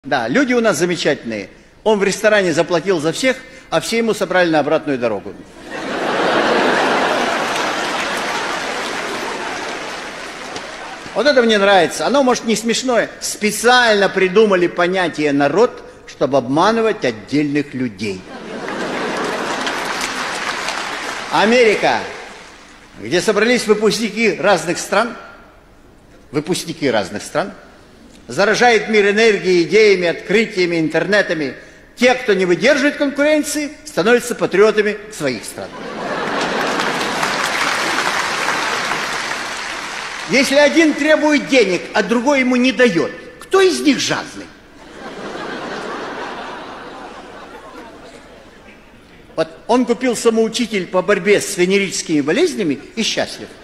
Да, люди у нас замечательные. Он в ресторане заплатил за всех, а все ему собрали на обратную дорогу. Вот это мне нравится. Оно, может, не смешное. Специально придумали понятие «народ», чтобы обманывать отдельных людей. Америка, где собрались выпускники разных стран, заражает мир энергией, идеями, открытиями, интернетами. Те, кто не выдерживает конкуренции, становятся патриотами своих стран. Если один требует денег, а другой ему не дает, кто из них жадный? Вот он купил самоучитель по борьбе с венерическими болезнями и счастлив.